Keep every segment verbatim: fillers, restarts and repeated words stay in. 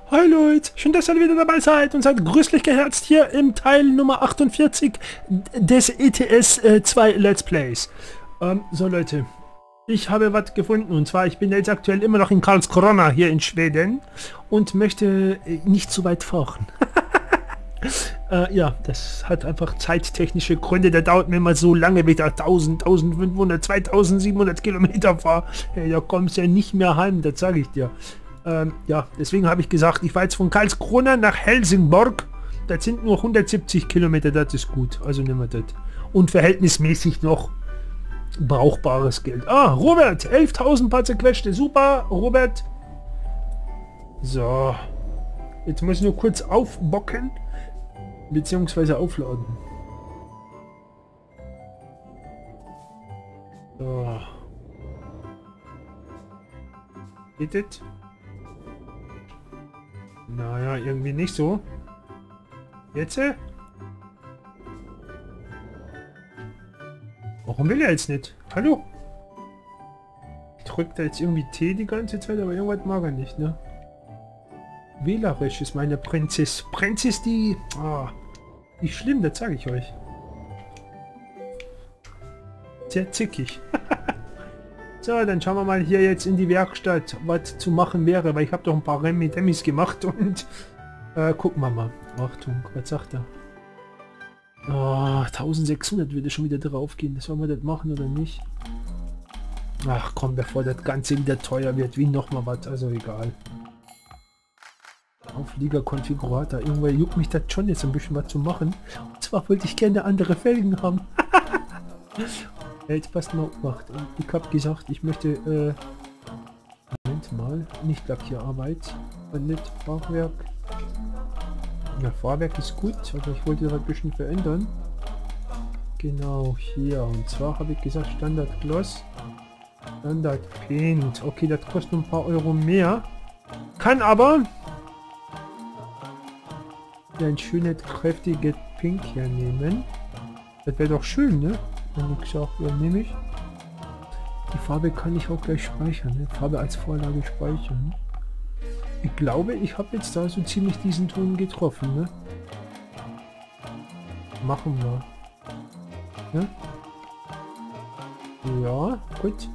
Hi Leute, schön, dass ihr wieder dabei seid und seid grüßlich geherzt hier im Teil Nummer achtundvierzig des E T S zwei Let's Plays. Ähm, so Leute, ich habe was gefunden und zwar, ich bin jetzt aktuell immer noch in Karlskrona hier in Schweden und möchte nicht zu weit fahren. äh, ja, das hat einfach zeittechnische Gründe, der dauert mir mal so lange, wenn ich da tausend, eintausendfünfhundert, zweitausendsiebenhundert Kilometer fahre. Hey, da kommst du ja nicht mehr heim, das sage ich dir. Ähm, ja, deswegen habe ich gesagt, ich war jetzt von Karlskrona nach Helsingborg. Das sind nur hundertsiebzig Kilometer, das ist gut. Also nehmen wir das. Und verhältnismäßig noch brauchbares Geld. Ah, Robert, elftausend paar zerquetschte. Super, Robert. So. Jetzt muss ich nur kurz aufbocken. Beziehungsweise aufladen. So. Geht das? Naja, irgendwie nicht so. Jetzt? Warum will er jetzt nicht? Hallo? Ich drücke da jetzt irgendwie T die ganze Zeit, aber irgendwas mag er nicht, ne? Wählerisch ist meine Prinzess. Prinzess, die... Ah, die schlimm, das sage ich euch. Sehr zickig. So, dann schauen wir mal hier jetzt in die Werkstatt, was zu machen wäre, weil ich habe doch ein paar Remi-Demis gemacht und äh, gucken wir mal. Achtung, was sagt er? Oh, eintausendsechshundert würde schon wieder drauf gehen. Sollen wir das machen oder nicht? Ach komm, bevor das Ganze wieder teuer wird, wie nochmal was, also egal. Auflieger-Konfigurator. Irgendwann juckt mich das schon jetzt ein bisschen was zu machen. Und zwar wollte ich gerne andere Felgen haben. Ja, jetzt passt mal gemacht. Ich habe gesagt, ich möchte äh, Moment mal, nicht Lackierarbeit und nicht Fachwerk. Ja, Fahrwerk ist gut, aber ich wollte das ein bisschen verändern. Genau, hier. Und zwar habe ich gesagt Standard Gloss, Standard Paint. Okay, das kostet ein paar Euro mehr. Kann aber ein schönes, kräftiges Pink hernehmen. Das wäre doch schön, ne? Wenn ich sage, ja, nehme ich. Die Farbe kann ich auch gleich speichern, ne? Farbe als Vorlage speichern. Ich glaube, ich habe jetzt da so ziemlich diesen Ton getroffen, ne? Machen wir. Ne? Ja, gut.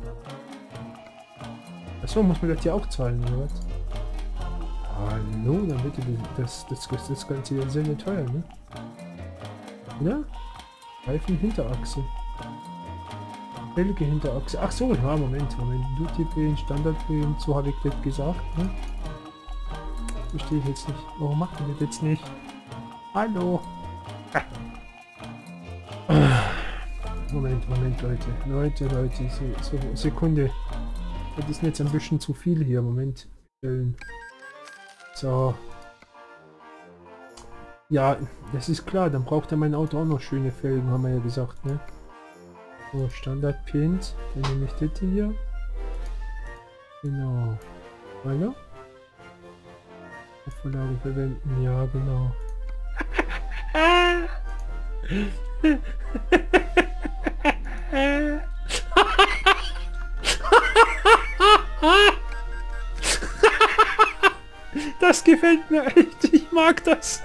Achso, muss man das hier auch zahlen, oder was? Hallo, dann wird das, das, das, das Ganze ja sehr teuer, ne? Ja? Reifen Hinterachse. Felge Hinterachse. Ach so, ja, Moment, Moment. Duty Paint, Standard Paint, so habe ich das gesagt, ne? Verstehe ich jetzt nicht. Warum macht ihr das jetzt nicht? Hallo? Ah. Moment, Moment, Leute. Leute, Leute, so, so, Sekunde. Das ist jetzt ein bisschen zu viel hier. Moment. So. Ja, das ist klar. Dann braucht er mein Auto auch noch schöne Felgen, haben wir ja gesagt, ne? So, Standard Paint. Dann nehme ich das hier. Genau. Weiter. Vorlage verwenden, ja genau. Das gefällt mir echt, ich mag das.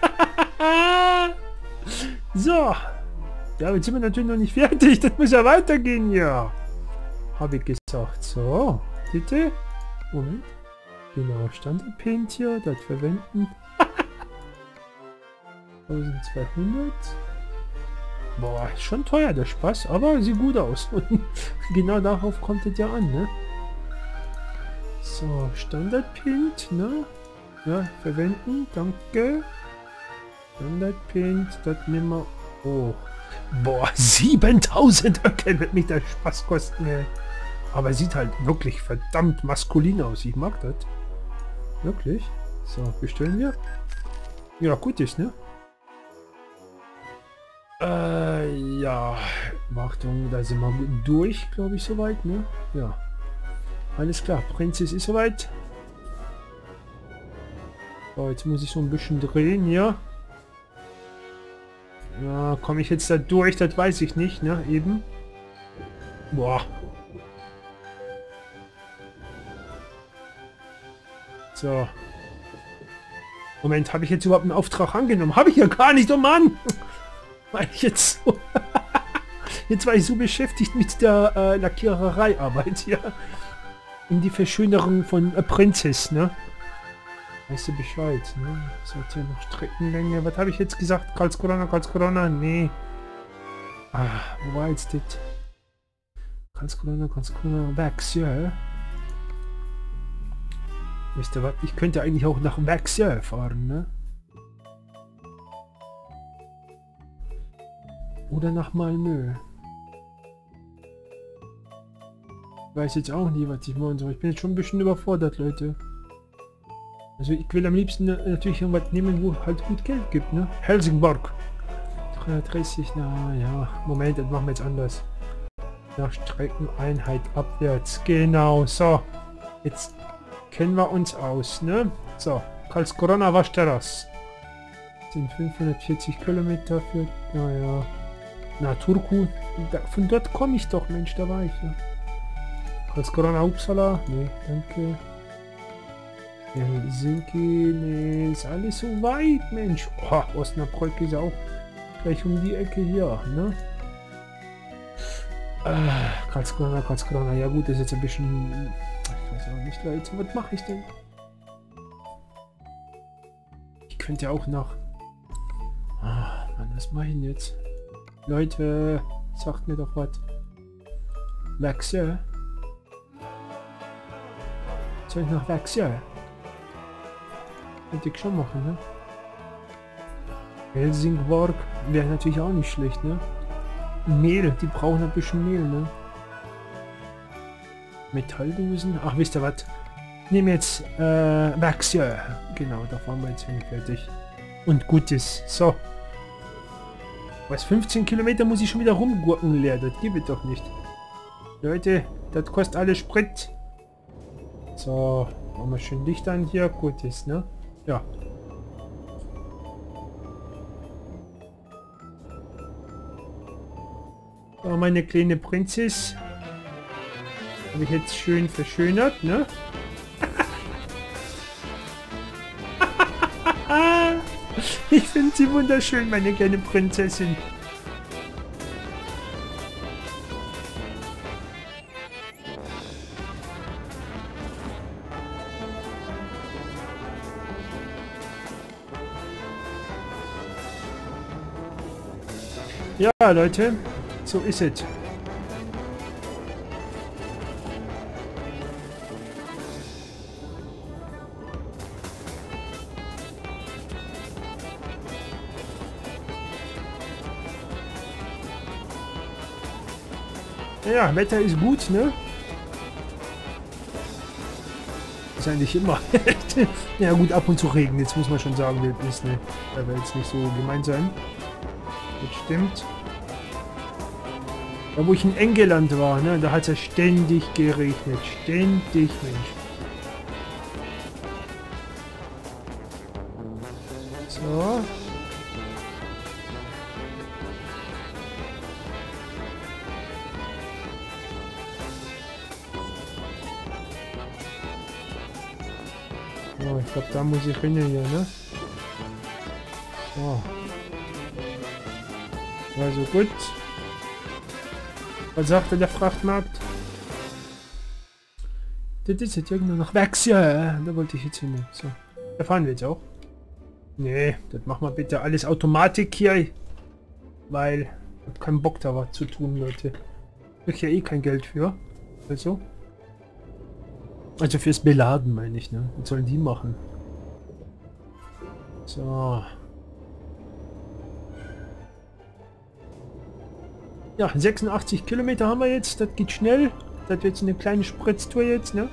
So. Ja, jetzt sind wir natürlich noch nicht fertig, das muss ja weitergehen, ja. Habe ich gesagt. So, bitte. Moment. Genau, Standard Paint hier, das verwenden. eintausendzweihundert. Boah, schon teuer der Spaß, aber sieht gut aus. Und genau darauf kommt es ja an, ne? So, Standard Paint, ne? Ja, verwenden, danke. Standard Paint, das nehmen wir. Oh. Boah, siebentausend Öckel wird mich der Spaß kosten, ey. Aber sieht halt wirklich verdammt maskulin aus. Ich mag das. Wirklich? So, bestellen wir. Ja, gut ist, ne? Äh, ja. Achtung, da sind wir durch, glaube ich, soweit, ne? Ja. Alles klar, Prinzess ist soweit. So, jetzt muss ich so ein bisschen drehen hier. Ja, komme ich jetzt da durch? Das weiß ich nicht, ne? Eben. Boah. So. Moment, habe ich jetzt überhaupt einen Auftrag angenommen? Habe ich ja gar nicht, oh Mann! Weil ich jetzt so... Jetzt war ich so beschäftigt mit der äh, Lackiererei-Arbeit hier. In die Verschönerung von äh, Prinzess, ne? Weißt du Bescheid, ne? Sollte noch Streckenlänge. Was habe ich jetzt gesagt? Karlskrona, Karlskrona? Nee. Ah, wo war jetzt das? Karlskrona, Karlskrona, Växjö. Wisst ihr was? Ich könnte eigentlich auch nach Växjö fahren, ne? Oder nach Malmö. Ich weiß jetzt auch nie, was ich machen soll. Ich bin jetzt schon ein bisschen überfordert, Leute. Also ich will am liebsten natürlich irgendwas nehmen, wo halt gut Geld gibt, ne? Helsingborg. dreihundertdreißig, na ja. Moment, das machen wir jetzt anders. Nach Streckeneinheit abwärts. Genau, so. Jetzt kennen wir uns aus, ne? So, Karlskrona was das? Sind fünfhundertvierzig Kilometer für... Naja. Na, Turku. Da, von dort komme ich doch, Mensch, da war ich ja. Karlskrona, Uppsala. Nee, danke. Helsinki, nee, ist alles so weit, Mensch. Oh, Osnabrück ist auch gleich um die Ecke hier, ne? Äh, Karlskrona, Karlskrona, ja gut, das ist jetzt ein bisschen... Ich weiß auch nicht, Leute, was mache ich denn? Ich könnte ja auch nach... Ah, Mann, was mache ich denn jetzt? Leute, sagt mir doch was. Växjö? Soll ich nach Växjö? Könnte ich schon machen, ne? Helsingborg wäre natürlich auch nicht schlecht, ne? Mehl, die brauchen ein bisschen Mehl, ne? Metalldosen. Ach, wisst ihr was? Nehmen jetzt äh, Växjö. Genau, da fahren wir jetzt hin, fertig. Und gut ist. So. Was, fünfzehn Kilometer muss ich schon wieder rumgurken leer? Das gibt es doch nicht. Leute, das kostet alles Sprit. So, machen wir schön Licht an hier. Gut ist, ne? Ja. So, meine kleine Prinzess. Habe ich jetzt schön verschönert, ne? Ich finde sie wunderschön, meine kleine Prinzessin. Ja, Leute, so ist es. Ja, Wetter ist gut, ne? Ist eigentlich immer. Ja gut, ab und zu regnet, jetzt muss man schon sagen, das ist ne. Da wird jetzt nicht so gemein sein. Das stimmt. Da wo ich in England war, ne, da hat es ja ständig geregnet. Ständig, Mensch. So. Oh, ich glaube, da muss ich hin hier, ne? So. Also gut. Was sagte der Frachtmarkt? Das ist jetzt irgendwo noch Växjö. Da wollte ich jetzt hin. So. Da fahren wir jetzt auch. Nee, das machen wir bitte alles Automatik hier. Weil ich habe keinen Bock da was zu tun, Leute. Ich ja eh kein Geld für. Also. Also fürs Beladen meine ich, ne? Was sollen die machen? So. Ja, sechsundachtzig Kilometer haben wir jetzt. Das geht schnell. Das wird jetzt eine kleine Spritztour jetzt, ne?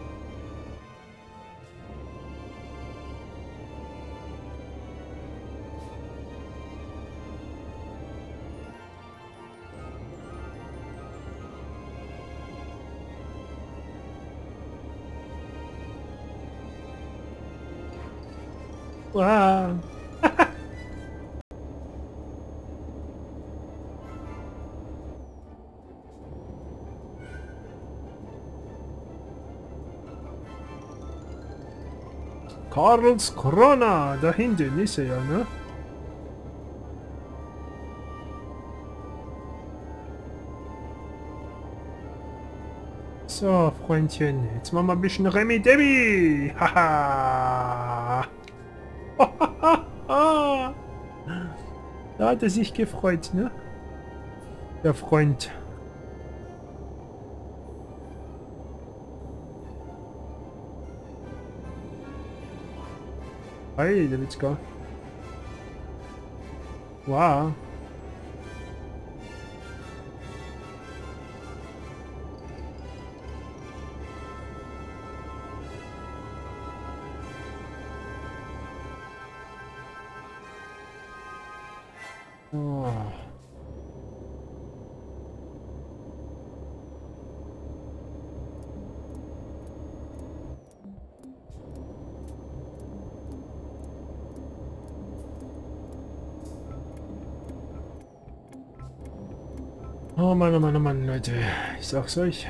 Wow. Karlskrona, da hinten ist er ja, ne? So, Freundchen, jetzt machen wir ein bisschen Remi Demi. Haha. Da hat er sich gefreut, ne? Der Freund. Hey, der Witzka. Wow. Oh. Oh Mann, oh Mann, oh Mann, Leute. Ich sag's euch.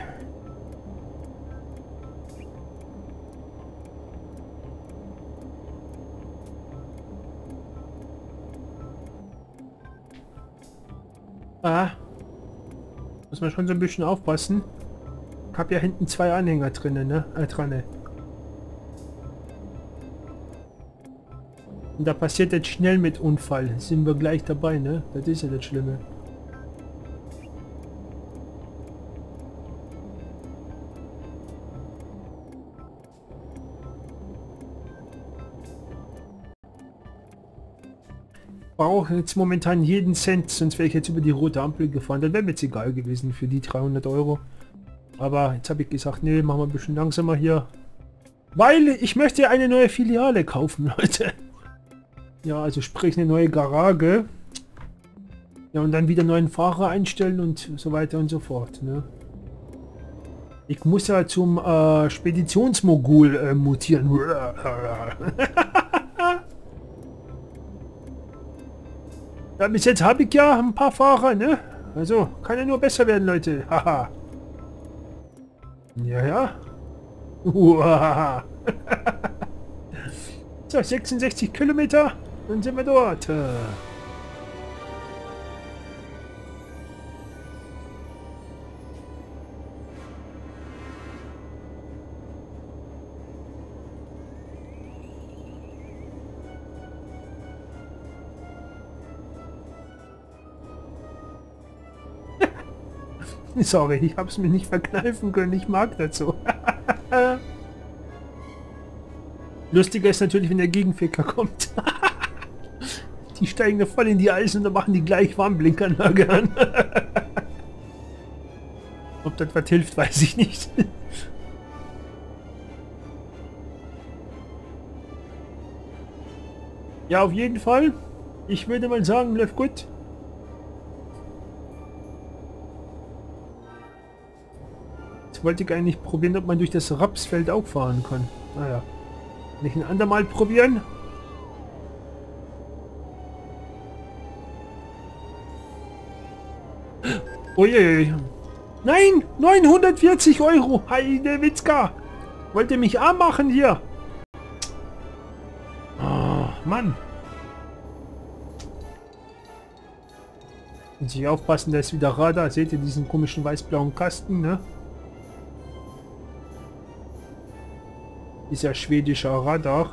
Ah. Muss man schon so ein bisschen aufpassen. Ich hab ja hinten zwei Anhänger drinnen, ne? Äh, dran. Ne? Und da passiert jetzt schnell mit Unfall. Sind wir gleich dabei, ne? Das ist ja das Schlimme. Brauche jetzt momentan jeden Cent, sonst wäre ich jetzt über die rote Ampel gefahren. Dann wäre mir jetzt egal gewesen für die dreihundert Euro. Aber jetzt habe ich gesagt, nee, machen wir ein bisschen langsamer hier. Weil ich möchte eine neue Filiale kaufen, Leute. Ja, also sprich eine neue Garage. Ja, und dann wieder neuen Fahrer einstellen und so weiter und so fort. Ne? Ich muss ja zum äh, Speditionsmogul äh, mutieren. Ja, bis jetzt habe ich ja ein paar Fahrer, ne? Also, kann ja nur besser werden, Leute. Haha. Ja, ja. Uahaha. So, sechsundsechzig Kilometer, dann sind wir dort. Sorry, ich habe es mir nicht verkneifen können. Ich mag das so. Lustiger ist natürlich, wenn der Gegenverkehr kommt. Die steigen da voll in die Eisen und dann machen die gleich Warnblinkanlage an. Ob das was hilft, weiß ich nicht. Ja, auf jeden Fall. Ich würde mal sagen, läuft gut. Jetzt wollte ich eigentlich probieren, ob man durch das Rapsfeld auch fahren kann. Naja. Nicht ein andermal probieren. Uiuiui. Nein! neunhundertvierzig Euro! Heide Witzka! Wollt ihr mich arm machen hier? Oh, Mann! Muss ich aufpassen, da ist wieder Radar. Seht ihr diesen komischen weiß-blauen Kasten, ne? Dieser schwedischer Radar.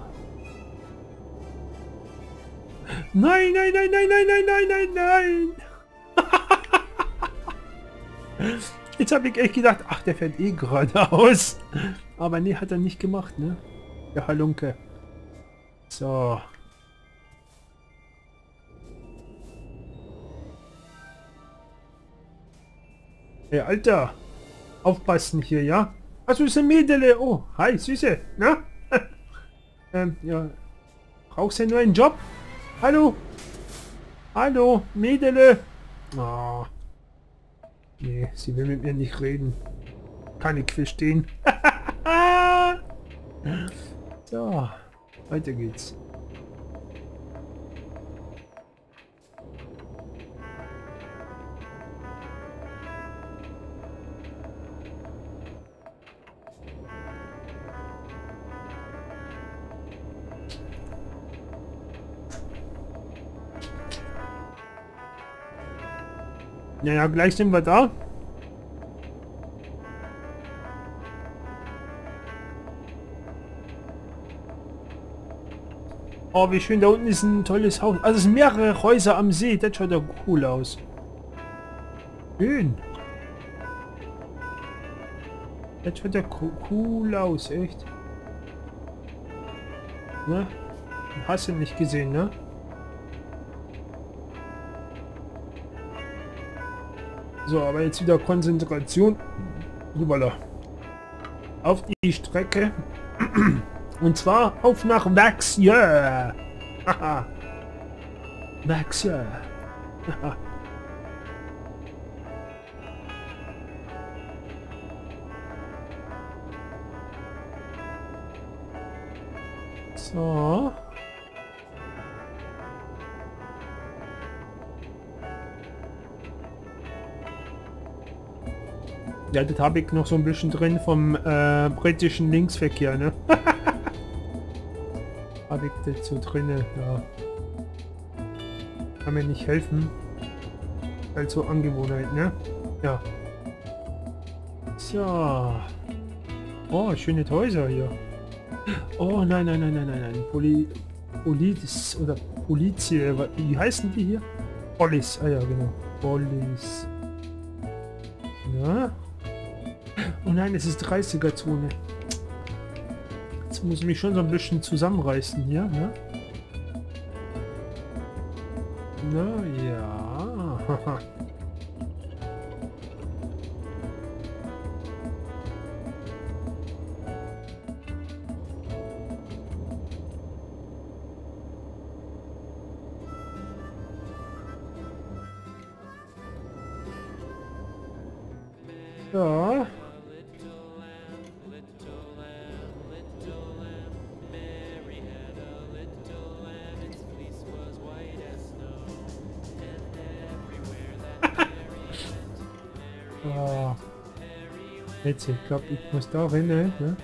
Nein, nein, nein, nein, nein, nein, nein, nein, nein! Jetzt habe ich echt gedacht, ach, der fährt eh geradeaus. Aber nee, hat er nicht gemacht, ne? Der Halunke. So. Hey, Alter. Aufpassen hier, ja? Also ist ein Mädele. Oh, hi, Süße. Na? ähm, ja. Brauchst du nur einen Job? Hallo? Hallo, Mädele. Oh. Nee, sie will mit mir nicht reden. Kann ich verstehen. So, weiter geht's. Naja, gleich sind wir da. Oh, wie schön, da unten ist ein tolles Haus. Also es sind mehrere Häuser am See, das schaut ja cool aus. Schön. Das schaut ja cool aus, echt. Ne? Hast du nicht gesehen, ne? So, aber jetzt wieder Konzentration. Voilà. Auf die Strecke. Und zwar auf nach Växjö. Haha. Växjö. Haha. So. Ja, das habe ich noch so ein bisschen drin vom äh, britischen Linksverkehr, ne? Habe ich das so drin, ja. Kann mir nicht helfen. Also Angewohnheit, ne? Ja. So. Oh, schöne Häuser hier. Oh, nein, nein, nein, nein, nein, nein. Poli... Poliz... oder Polizie... Wie heißen die hier? Police. Ah ja, genau. Police. Ja. Oh nein, es ist dreißiger-Zone. Jetzt muss ich mich schon so ein bisschen zusammenreißen hier, ne? Na ja. Ja. Oh. Jetzt, ich glaube, ich muss da rein, ne?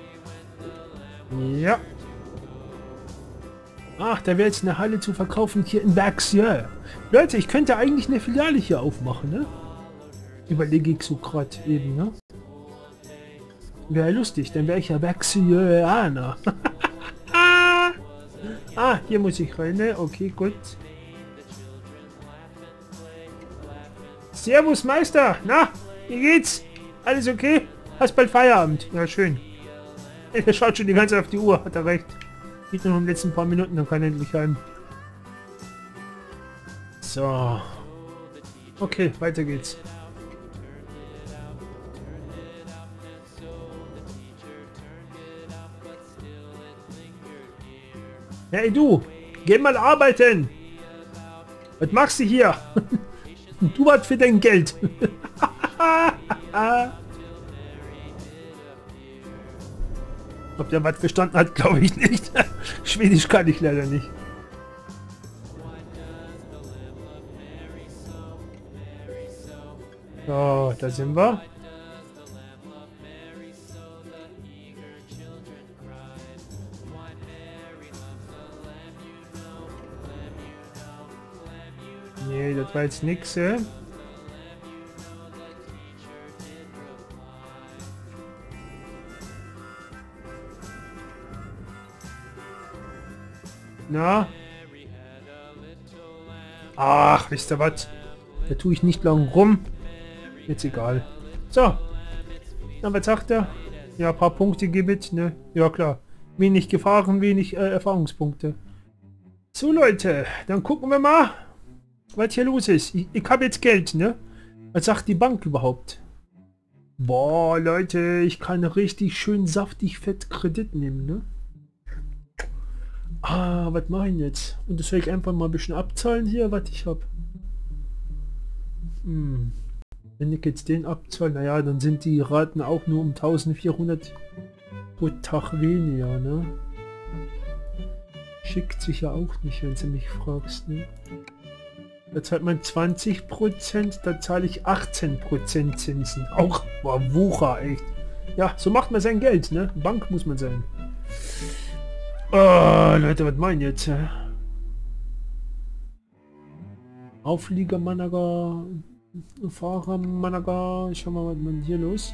Ja. Ach, da wäre jetzt eine Halle zu verkaufen hier in Växjö. Leute, ich könnte eigentlich eine Filiale hier aufmachen, ne? Überlege ich so gerade eben, ne? Wäre lustig, dann wäre ich ja Växjöaner. Ah, hier muss ich rein, ne? Okay, gut. Servus, Meister! Na, wie geht's? Alles okay? Hast bald Feierabend? Ja, schön. Er schaut schon die ganze Zeit auf die Uhr, hat er recht. Geht nur noch in den letzten paar Minuten, dann kann er endlich heim. So. Okay, weiter geht's. Hey du, geh mal arbeiten! Was machst du hier? Du was für dein Geld. Ob der was verstanden hat, glaube ich nicht. Schwedisch kann ich leider nicht. So, da sind wir. Nee, das war jetzt nix, äh? Na? Ach, wisst ihr was? Da tue ich nicht lang rum. Jetzt egal. So. Na, was sagt er? Ja, ein paar Punkte gibt, ne? Ja, klar. Wenig Gefahren, wenig äh, Erfahrungspunkte. So, Leute. Dann gucken wir mal, was hier los ist. Ich, ich habe jetzt Geld, ne? Was sagt die Bank überhaupt? Boah, Leute, ich kann richtig schön saftig fett Kredit nehmen, ne? Ah, was mache ich jetzt? Und das soll ich einfach mal ein bisschen abzahlen hier, was ich habe. Hm. Wenn ich jetzt den abzahle, naja, dann sind die Raten auch nur um eintausendvierhundert pro Tag weniger, ne? Schickt sich ja auch nicht, wenn du mich fragst, ne? Da zahlt man zwanzig Prozent, da zahle ich achtzehn Prozent Zinsen. Auch, boah, Wucher, echt. Ja, so macht man sein Geld, ne? Bank muss man sein. Oh, Leute, was meinen jetzt? Hä? Auflieger, Manager, Fahrer Managa. Schauen wir mal, was man hier los.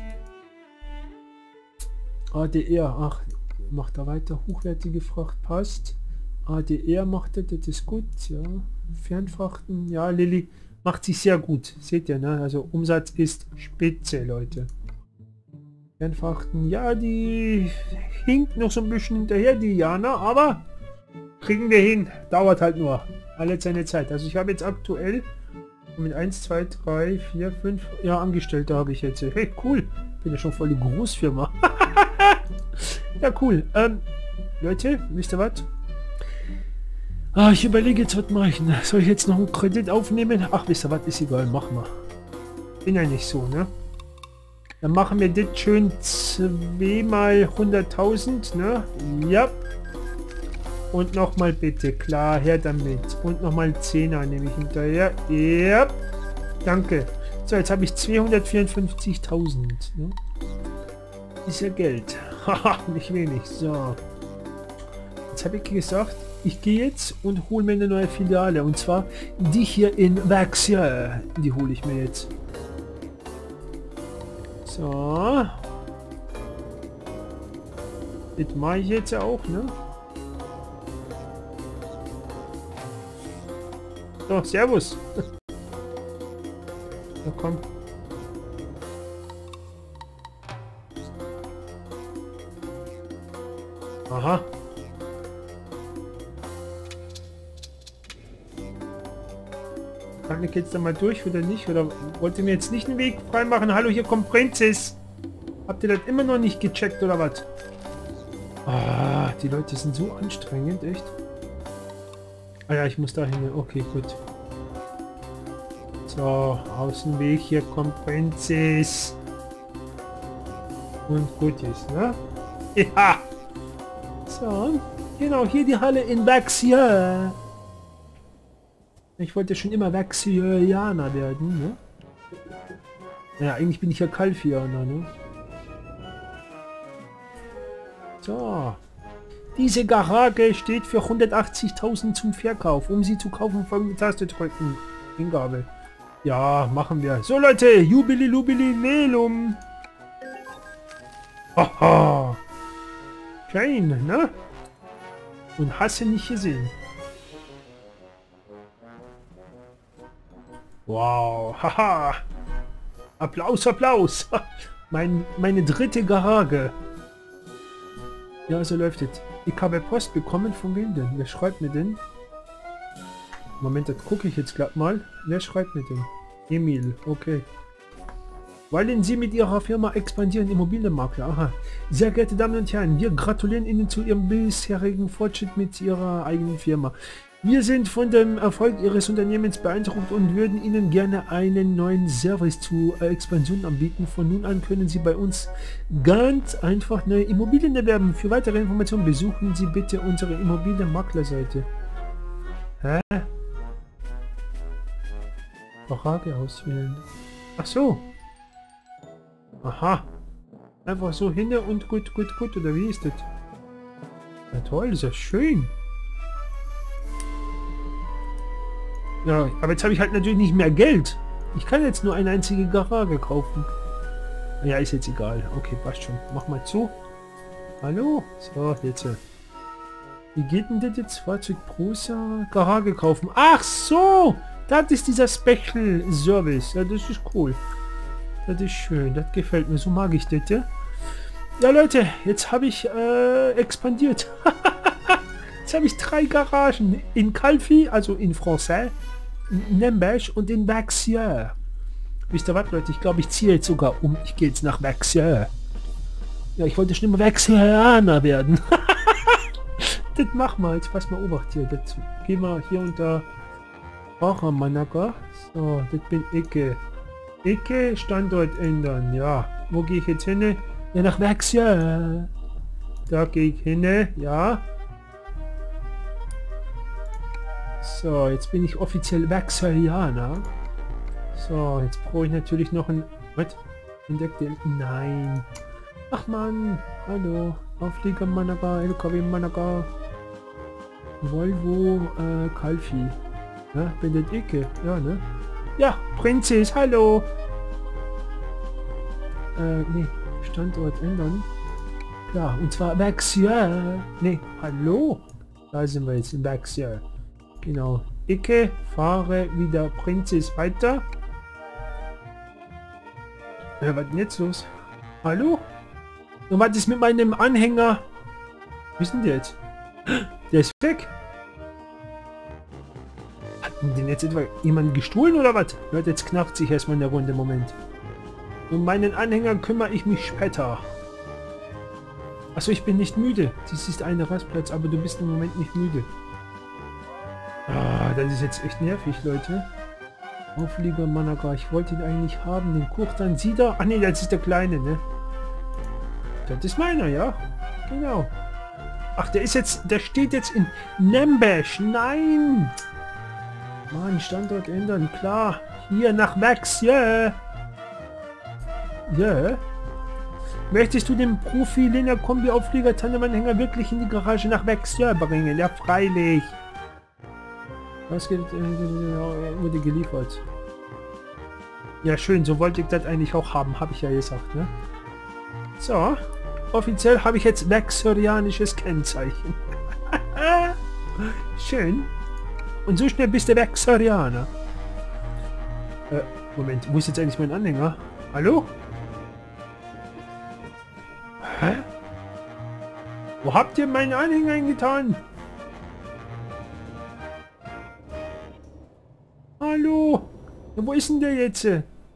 A D R, ach, macht er weiter. Hochwertige Fracht passt. A D R macht das, das ist gut, ja. Fernfrachten, ja, Lilly macht sich sehr gut. Seht ihr, ne? Also Umsatz ist spitze, Leute. Fernfrachten, ja, die hinkt noch so ein bisschen hinterher, die Jana, aber kriegen wir hin. Dauert halt nur. Alle seine Zeit. Also ich habe jetzt aktuell mit eins, zwei, drei, vier, fünf, ja, Angestellte habe ich jetzt. Hey, cool. Bin ja schon voll die Großfirma. Ja, cool. Ähm, Leute, wisst ihr was? Ah, ich überlege jetzt, was mache ich denn? Soll ich jetzt noch einen Kredit aufnehmen? Ach, wisst ihr was? Ist egal, machen wir. Bin ja nicht so, ne? Dann machen wir das schön zweimal hunderttausend, ne? Ja. Und nochmal bitte, klar, her damit. Und nochmal zehner nehme ich hinterher. Ja. Danke. So, jetzt habe ich zweihundertvierundfünfzigtausend. Ne? Ist ja Geld. Haha, nicht wenig. So. Jetzt habe ich gesagt, ich gehe jetzt und hole mir eine neue Filiale. Und zwar die hier in Vaxieux. Die hole ich mir jetzt. So. Das mache ich jetzt auch, ne? So, servus. Na komm. Aha. Kann ich jetzt da mal durch oder nicht? Oder wollt ihr mir jetzt nicht einen Weg freimachen? Hallo, hier kommt Prinzess. Habt ihr das immer noch nicht gecheckt oder was? Ah, die Leute sind so anstrengend, echt. Ah ja, ich muss da hin. Okay, gut. So, Außenweg, hier kommt Prinzess. Und gut ist, ne? Ja. So, genau, hier die Halle in Vaxieux. Ich wollte schon immer Vaxieuianer werden, ne? Ja, eigentlich bin ich ja Kalfianer, ne? So. Diese Garage steht für hundertachtzigtausend zum Verkauf. Um sie zu kaufen, folgende Taste drücken. Hingabe. Ja, machen wir. So Leute, Jubili Lubili Nelum. Haha. Schön, ne? Und hast du nicht gesehen. Wow, haha. Applaus, Applaus. Mein, meine dritte Garage. Ja, so läuft es. Ich habe Post bekommen, von wem denn? Wer schreibt mir denn? Moment, das gucke ich jetzt glatt mal. Wer schreibt mir denn? Emil, okay. Wollen Sie mit Ihrer Firma expandieren, Immobilienmakler? Aha. Sehr geehrte Damen und Herren, wir gratulieren Ihnen zu Ihrem bisherigen Fortschritt mit Ihrer eigenen Firma. Wir sind von dem Erfolg Ihres Unternehmens beeindruckt und würden Ihnen gerne einen neuen Service zur Expansion anbieten. Von nun an können Sie bei uns ganz einfach neue Immobilien erwerben. Für weitere Informationen besuchen Sie bitte unsere Immobilienmaklerseite. Hä? Frage auswählen. Ach so. Aha. Einfach so hin und gut, gut, gut. Oder wie ist das? Ja toll, ist ja schön. Ja, aber jetzt habe ich halt natürlich nicht mehr Geld. Ich kann jetzt nur eine einzige Garage kaufen. Ja, ist jetzt egal. Okay, passt schon. Mach mal zu. Hallo? So, jetzt. Wie geht denn das jetzt? Fahrzeug Prosa? Garage kaufen. Ach so! Das ist dieser Special Service. Ja, das ist cool. Das ist schön. Das gefällt mir. So mag ich das, ja? Ja, Leute, jetzt habe ich äh, expandiert. Jetzt habe ich drei Garagen. In Calvi, also in Français, in Nembech und in Vaxieux. Wisst ihr was, Leute? Ich glaube, ich ziehe jetzt sogar um. Ich gehe jetzt nach Vaxieux. Ja, ich wollte schon immer Vaxieuianer werden. Das machen wir jetzt. Pass mal, Obacht hier. Das gehen wir hier unter Managa. So, das bin ich. Ich Standort ändern. Ja. Wo gehe ich jetzt hin? Ja, nach Vaxieux. Da gehe ich hin. Ja. So, jetzt bin ich offiziell Vaxieuianer. So, jetzt brauche ich natürlich noch ein... Was? Entdeckte... Nein. Ach man. Hallo. Auflieger Managa, L K W Managa. Volvo, äh, Calvi. Ja, bin das ich. Ja, ne? Ja, Prinzess, hallo. Äh, nee, Standort ändern. Klar, und zwar Vaxier. Nee, hallo. Da sind wir jetzt in Vaxier. Genau. Ecke, fahre wieder Prinzess weiter. Ja, was ist denn jetzt los? Hallo? Und was ist mit meinem Anhänger? Wo ist denn der jetzt? Der ist weg. Hat den jetzt etwa jemand gestohlen oder was? Leute, jetzt knackt sich erstmal in der Runde. Moment. Um meinen Anhänger kümmere ich mich später. Achso, ich bin nicht müde. Dies ist ein Rastplatz, aber du bist im Moment nicht müde. Ah, das ist jetzt echt nervig, Leute. Auflieger Managa, ich wollte ihn eigentlich haben. Den Kurtan Sida. Ah ne, das ist der Kleine, ne? Das ist meiner, ja? Genau. Ach, der ist jetzt, der steht jetzt in Nembesh. Nein! Mann, Standort ändern, klar. Hier nach Max, ja. Yeah. Ja. Yeah. Möchtest du den Profi-Liner Kombi-Auflieger Tandem-Anhänger wirklich in die Garage nach Max, ja, bringen? Ja, freilich. Was geht, äh, wurde geliefert? Ja, schön, so wollte ich das eigentlich auch haben, habe ich ja gesagt, ne? So, offiziell habe ich jetzt Vaxerianisches Kennzeichen. Schön. Und so schnell bist du Vaxerianer. Äh, Moment, wo ist jetzt eigentlich mein Anhänger? Hallo? Hä? Wo habt ihr meinen Anhänger eingetan? Hallo? Ja, wo ist denn der jetzt?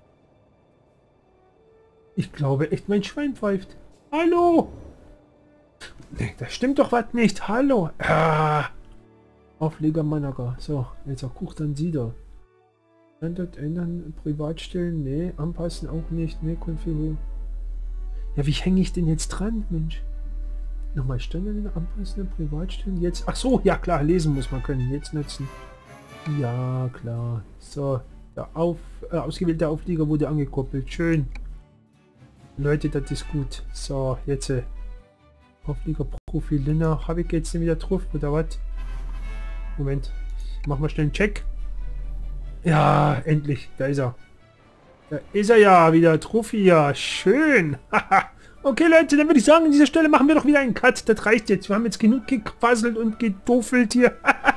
Ich glaube echt, mein Schwein pfeift. Hallo? Nee, da stimmt doch was nicht. Hallo? Ah. Aufleger Managa. So, jetzt auch guckt dann sie da. Standort ändern, Privatstellen, nee, anpassen auch nicht, nee, Konfiguration. Ja, wie hänge ich denn jetzt dran, Mensch? Nochmal Standard anpassen, Privatstellen, jetzt, ach so, ja klar, lesen muss man können, jetzt nutzen. Ja, klar. So, der auf, äh, ausgewählte Auflieger wurde angekoppelt, schön. Leute, das ist gut. So, jetzt äh, Auflieger Profil Linner, habe ich jetzt den wieder drauf, oder was? Moment, machen wir schnell einen Check. Ja, endlich, da ist er. Da ist er ja wieder, Trophy, ja, schön. Okay, Leute, dann würde ich sagen, an dieser Stelle machen wir doch wieder einen Cut. Das reicht jetzt. Wir haben jetzt genug gequasselt und gedoffelt hier.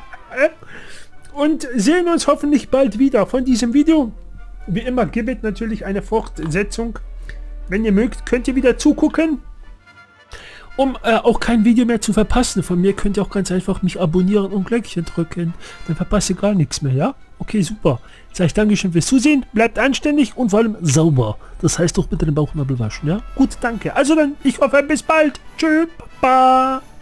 Und sehen uns hoffentlich bald wieder von diesem Video. Wie immer, gibt natürlich eine Fortsetzung. Wenn ihr mögt, könnt ihr wieder zugucken. Um äh, auch kein Video mehr zu verpassen von mir, könnt ihr auch ganz einfach mich abonnieren und Glöckchen drücken. Dann verpasst ihr gar nichts mehr, ja? Okay, super. Jetzt sage ich Dankeschön fürs Zusehen, bleibt anständig und vor allem sauber. Das heißt doch bitte den Bauchnabel waschen, ja? Gut, danke. Also dann, ich hoffe, bis bald. Tschüss, Baba.